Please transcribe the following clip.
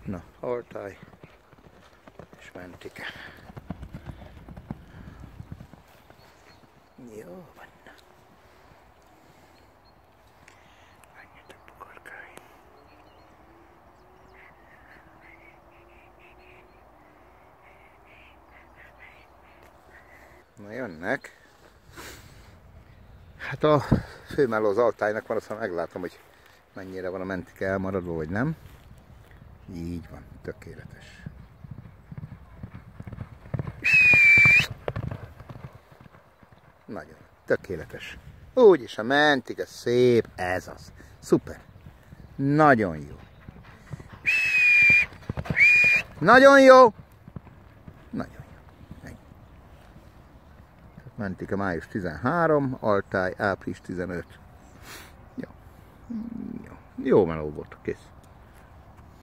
Na, Altáj és Mentike. Jó van. Menjetek bokorkáim. Na jönnek. Hát a főmálló az Altájnak van, aztán meglátom, hogy mennyire van a Mentike elmaradva, vagy nem. Így van, tökéletes. Nagyon tökéletes. Úgyis a Mentike szép, ez az. Szuper. Nagyon jó. Nagyon jó. Nagyon jó. Ennyi. Mentike május 13, Altáj április 15. Jó. Jó meló volt, kész.